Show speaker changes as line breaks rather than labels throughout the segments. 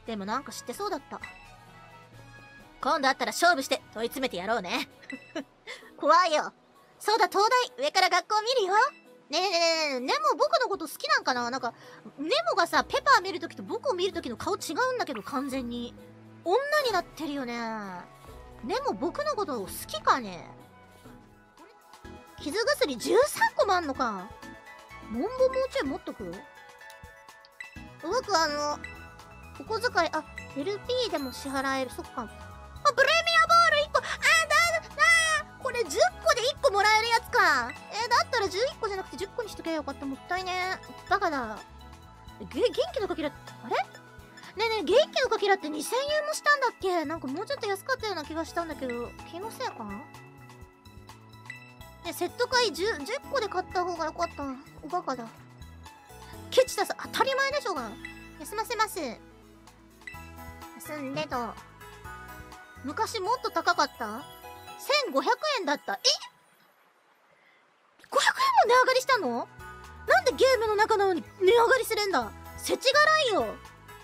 でもなんか知ってそうだった。今度会ったら勝負して問い詰めてやろうね。怖いよ。そうだ、東大、上から学校見るよ。ねえねえねえ、ネモ僕のこと好きなんかな。なんか、ネモがさ、ペパー見るときと僕を見るときの顔違うんだけど、完全に。女になってるよね。ネモ僕のこと好きかね。傷薬13個もあんのか。モンボもうちょい持っとく？僕お小遣い、LP でも支払える。そっか。プレミアボール1個、これ10個で1個もらえるやつか。だったら11個じゃなくて10個にしとけばよかった。もったいね。バカだ。元気のかけら、あれ？ねえねえ、元気のかけらって2000円もしたんだっけ？なんかもうちょっと安かったような気がしたんだけど、気のせいか？ね、セット買い 10個で買った方がよかった。おバカだ。ケチださ、当たり前でしょうが。休ませます。休んでと。昔もっと高かった？ 1500 円だった。500円も値上がりしたの？なんでゲームの中なのに値上がりするんだ？世知辛いよ。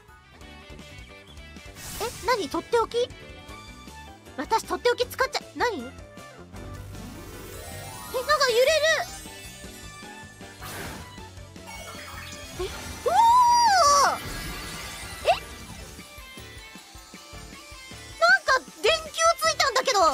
何？とっておき？私とっておき使っちゃ、何？なんか揺れる。おお！なんか電球ついたんだけど。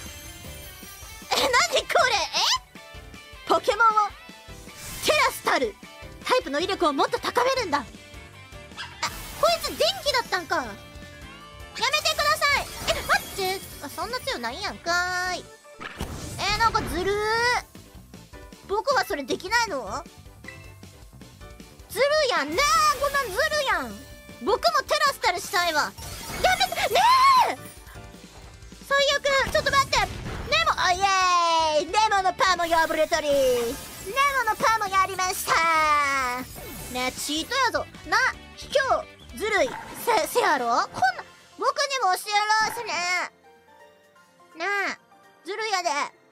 何これ？ポケモンをテラスタルタイプの威力をもっと高めるんだ。こいつ電気だったんか。やめてください。待って、そんな強ないやんかーい。なんかずるー。僕はそれできないの？ずるやんねえ、こんなんずるやん。僕もテラスタルしたいわ。やめてねえ。最悪。ちょっと待って。ネモ、おイエーイ。ネモのパーモヤブレトリー。ネモのパーモやりましたー。ねえ、チートやぞな。卑怯ずるいせやろ。こんな僕にも教えろっすね。ねえ、ずるいやで。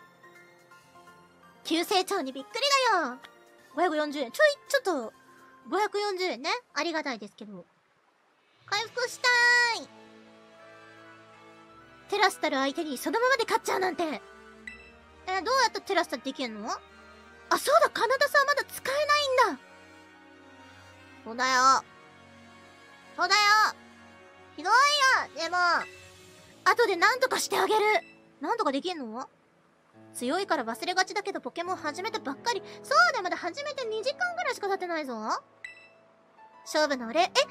急成長にびっくりだよ。540円。ちょっと540円ね。ありがたいですけど。回復したーい。テラスタル相手にそのままで勝っちゃうなんて。どうやったらテラスタルできんの？あ、そうだ、カナダさんまだ使えないんだ。そうだよ。そうだよ。ひどいよ、でも。後で何とかしてあげる。何とかできんの？強いから忘れがちだけどポケモン始めたばっかり。そうだよ、まだ始めて2時間ぐらいしか経ってないぞ。勝負の俺、ね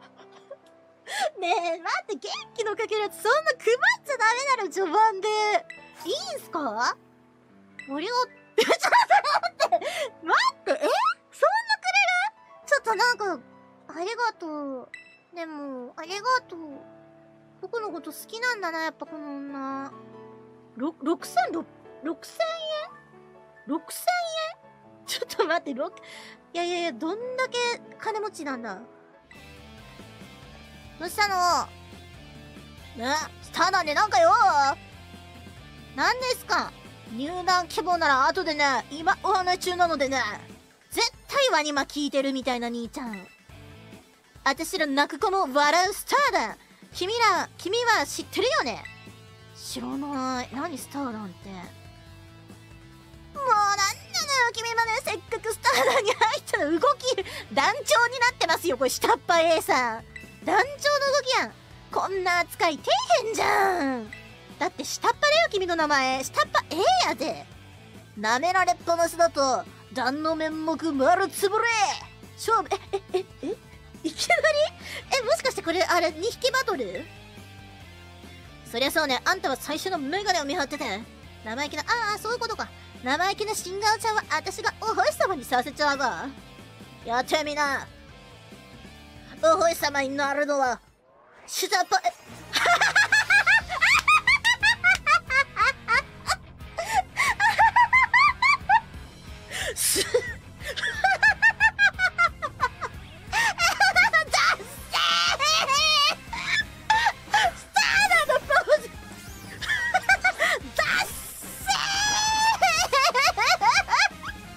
え、待って、元気のかけるやつそんな配っちゃダメなの、序盤で。いいんすか？ありが、ちょっと待って、そんなくれる？ちょっとなんか、ありがとう。でも、ありがとう。僕のこと好きなんだな、やっぱこの女。6000円？ 6000 円？ちょっと待って、いや、どんだけ金持ちなんだ。どうしたの？ね、スターなんでなんかよ。何ですか？入団希望なら後でね、今お話中なのでね。絶対ワニマ聞いてるみたいな兄ちゃん。私ら泣く子も笑うスターだ。君は知ってるよね？知らない。何スターなんて。もうなんなのよ、君までせっかくスター団に入ったら動き団長になってますよ、これ下っ端 A さん。団長の動きやん。こんな扱い底辺じゃん。だって下っ端だよ、君の名前。下っ端 A やで。舐められっぱなしだと団の面目丸つぶれ。勝負、いきなり？もしかしてこれあれ2匹バトル？そりゃそうね。あんたは最初のメガネを見張ってて生意気な、そういうことか。生意気なシンガーちゃんは私がお星様にさせちゃうわ。やってみな。お星様になるのは下っ端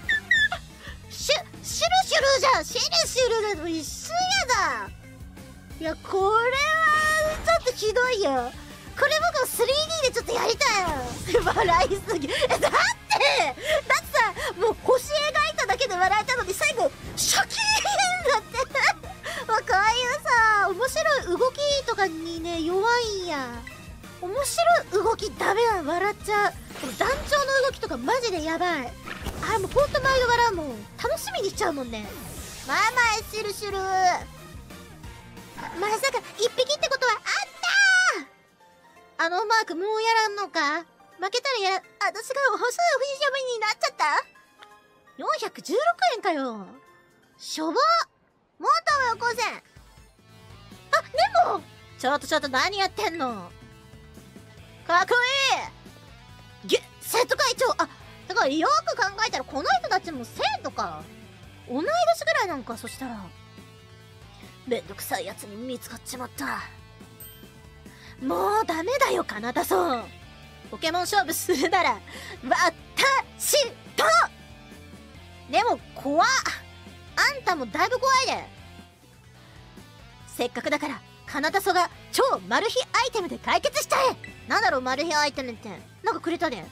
シルシルと一緒やだ。 いや、これはちょっとひどいよ。これ僕も 3D でちょっとやりたいよ。笑いすぎ。だってさ、もう星描いただけで笑えたのに最後シャキーンだってもうこういうさ、面白い動きとかにね弱いんや。面白い動きダメだ、笑っちゃう。でも団長の動きとかマジでやばい。あ、もうほんと毎度笑うもん。楽しみにしちゃうもんね。まあまあシュルシュル。まさか一匹ってことはあったー。あのマークもうやらんのか。負けたら私が細いおひじゃまになっちゃった。416円かよ。しょぼ。もっとはよこせ。あ、でもちょっと何やってんの。かっこいい。生徒会長。あ、だからよく考えたらこの人たちも生徒か。同い年ぐらいなんか。そしたらめんどくさいやつに見つかっちまった。もうダメだよ、カナタソン。ポケモン勝負するなら私と。でも怖っ。あんたもだいぶ怖いね。せっかくだからカナタソが超マル秘アイテムで解決しちゃえ。なんだろうマル秘アイテムって。なんかくれたね。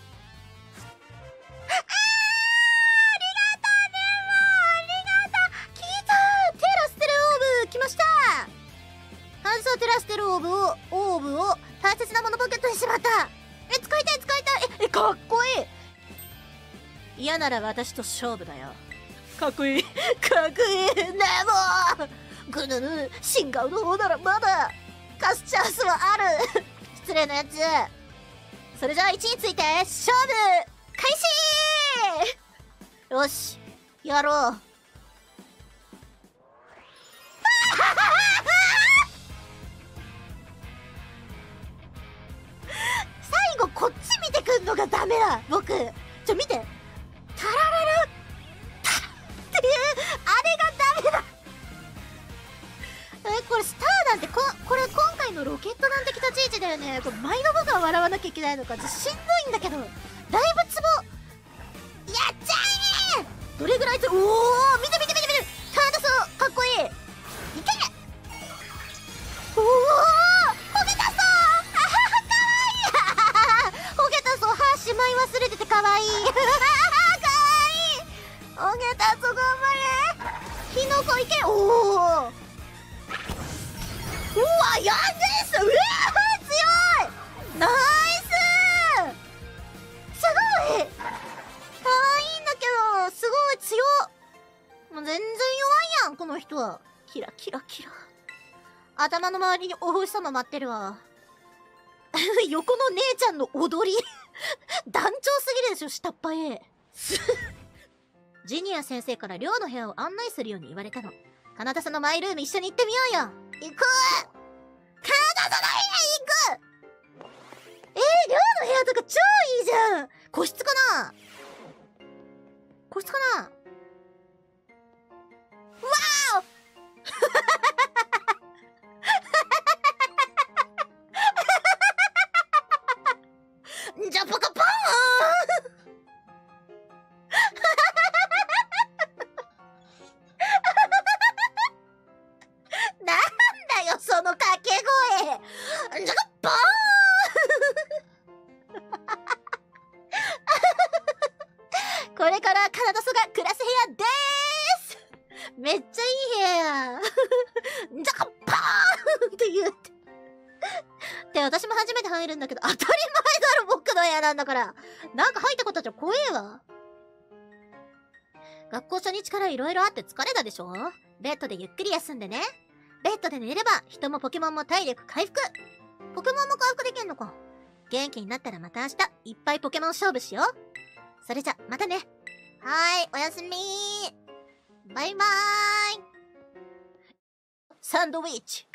テラステルオーブを大切なものポケットにしまった。使いたい。かっこいい。嫌なら私と勝負だよ。かっこいい。でもぐぬぬ新顔の方ならまだ勝つチャンスはある。失礼なやつ。それじゃあ位置について勝負開始。よしやろう。こっち見てくんのがダメだ。僕見て、タラララタっていうあれがダメだ。これスターなんてこれ今回のロケットなんて立ち位置だよね。これ毎度僕は笑わなきゃいけないのかしんどいんだけど、だいぶツボやっちゃえ。どれぐらいおお、見てターダソかっこいい。いけ。おおしまい忘れててかわいい。かわいい。おげたぞ頑張れ。火の粉いけ。おお。うわやです。強い。ナイス。すごい。かわいいんだけどすごい強。もう全然弱いやんこの人は。キラ。頭の周りにお星様待ってるわ。横の姉ちゃんの踊り団長すぎるでしょ、下っ端へ。ジュニア先生から寮の部屋を案内するように言われたの。カナダさんのマイルーム一緒に行ってみようよ。行く。カナダさんの部屋行く。寮の部屋とか超いいじゃん。個室かな。うわーじゃポカポーンなんだよその掛け声。じゃポーンこれからカナダソが暮らす部屋でーす。めっちゃいい部屋や。じゃポーンって言ってで、私も初めて入るんだけど、当たり前だろ、僕の部屋なんだから。なんか入ったことじゃ怖えわ。学校初日から色々あって疲れたでしょ。ベッドでゆっくり休んでね。ベッドで寝れば人もポケモンも体力回復。ポケモンも回復できんのか。元気になったらまた明日いっぱいポケモン勝負しよう。それじゃまたね。はーい、おやすみー。バイバーイ。サンドウィッチ。